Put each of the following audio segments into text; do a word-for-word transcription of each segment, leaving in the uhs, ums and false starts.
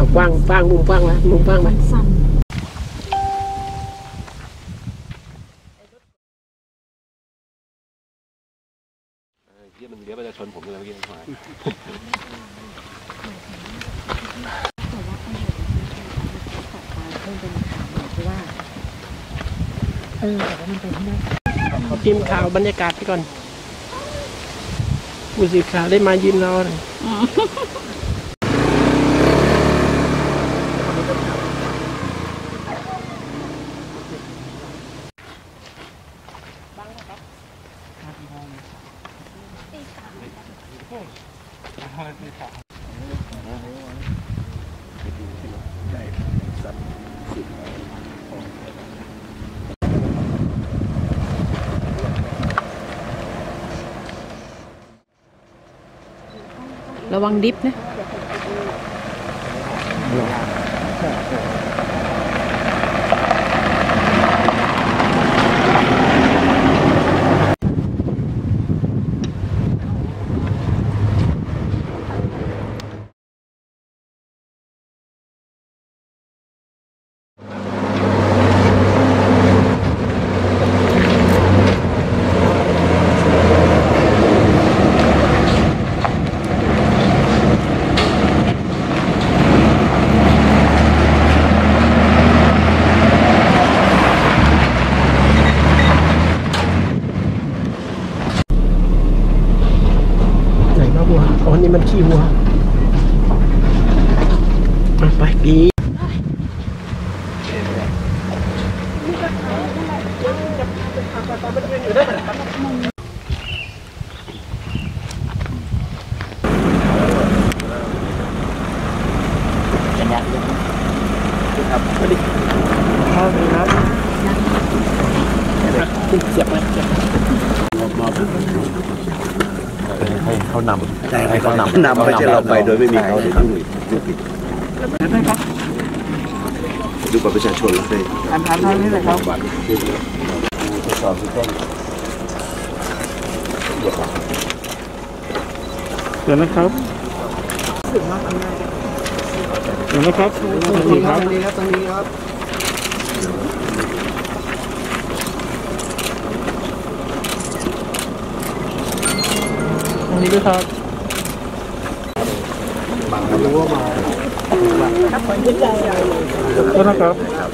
กว้างกว้างมุมกว้างไหมมุมกว้างไหมเยี่ยมันเลี้ยวไปจะชนผมเลยเมื่อกี้หมายเออแต่ว่ามันเป็นที่นั่นทีมข่าวบรรยากาศไปก่อนผู้สื่อข่าวได้มายืนรอเลยระวังดิฟนะอ๋อนี่มันขี้วัวไปปีครับสวัสดีครับครับเสียบไหมเสียบให้เขานำให้เขานำนำไม่ใช่เราไปโดยไม่มีเขาเดี๋ยวยุ่งยุ่งผิดดูบัตรประชาชนแล้วเลยอันนั้นนี่แหละครับบัตรทดสอบที่ต้นเดี๋ยวนะครับเดี๋ยวนะครับตรงนี้ครับตรงนี้ครับตรงนี้ครับตรงนี้ด้วยครับบางรู้ว่ามาครับขอบคุณใจใหญ่เลยนะครับ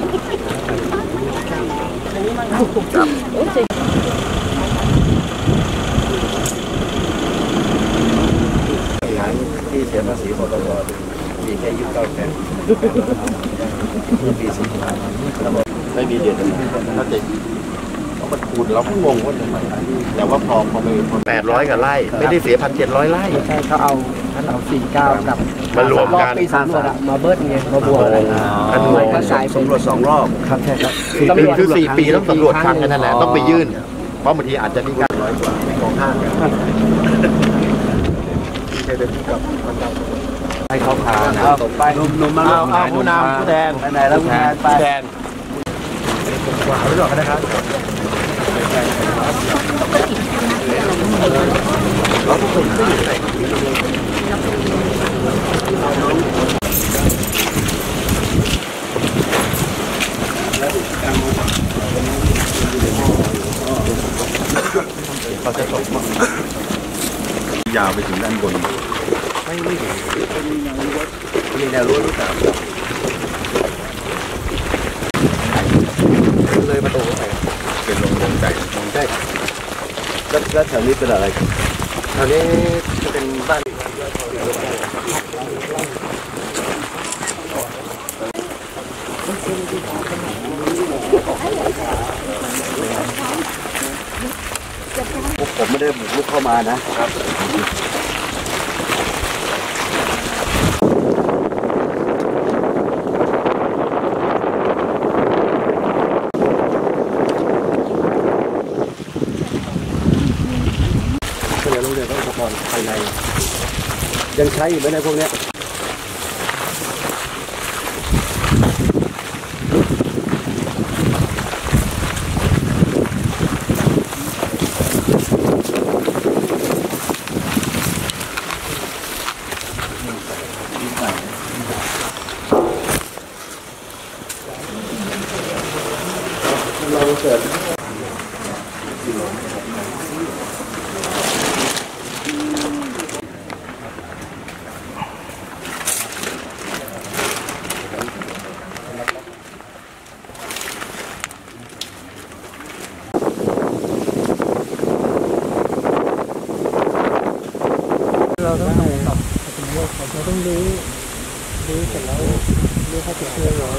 อันนี้มันถูกจับที่เสียภาษีปตทมีแค่ยี่สิบเก้าแสนปีสี่สิบห้าไม่มีเดือนถ้าจะเขามาคูณเราก็งงว่าทำไมแต่ว่าพอพอไปแปดร้อยกับไร่ไม่ได้เสียพันเจ็ดร้อยไร่ใช่เขาเอาท่านเอาสี่เก้ากับมารวมกันปีสามมาเบิร์ดไงมาบวกอะไรท่านรวมสายสำรวจสองรอบครับใช่ครับคือสี่ปีต้องสำรวจครั้งกันนั่นแหละต้องไปยื่นเพราะบางทีอาจจะมีการร้อยกว่าของห้างให้เขาพานะไปนุ่มๆมาเอาเอาผู้นำผู้แทนไหนแล้วผู้แทนไปแทนกว่าไม่หรอกนะครับเราทุกคนก็อยู่ไหนเขาจะตกยาวไปถึงด้านบนไม่ไม่เห็นมีแนวรั้วหรือเปล่าเลยประตูไปเป็นโรงงานใจใช่แล้วแถวนี้เป็นอะไรแถวนี้จะเป็นบ้านผมไม่ได้บุกรุกเข้ามานะครับภายในยังใช้อยู่ไหมในพวกนี้เกิดเราต้องทำแบบเราต้องรื้อรื้อเสร็จแล้วรื้อให้เสร็จเรียบร้อย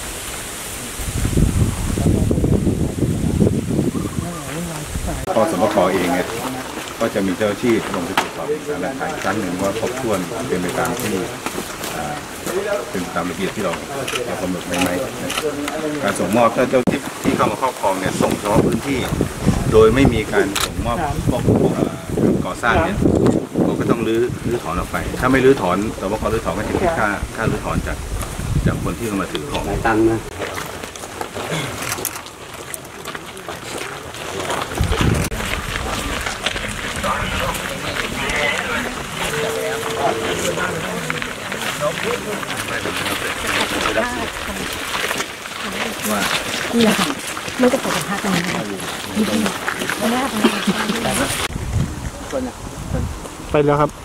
พอสมกเองเนี่ยก็จะมีเจ้าหน้าที่ลงไปตรวจสอบการหลักฐานครั้งหนึ่งว่าครบถ้วนเป็นไปตามที่เป็นตามระเบียบที่เราเรากำหนดไว้ไหมการส่งมอบถ้าเจ้าที่ที่เข้ามาครอบครองเนี่ยส่งเฉพาะพื้นที่ โดยไม่มีการส่งมอบพวกก่อสร้างเนี่ยเราก็ต้องรื้อรื้อถอนออกไป ถ้าไม่รื้อถอนสมกรื้อถอนก็จะคิดค่าค่ารื้อถอนจากจากคนที่เข้ามาถือของตังนะว่านี่แหละค่ะไม่จะปวดกับภาคตรงนี้ตรงนี้ตรงนี้ไปแล้วครับ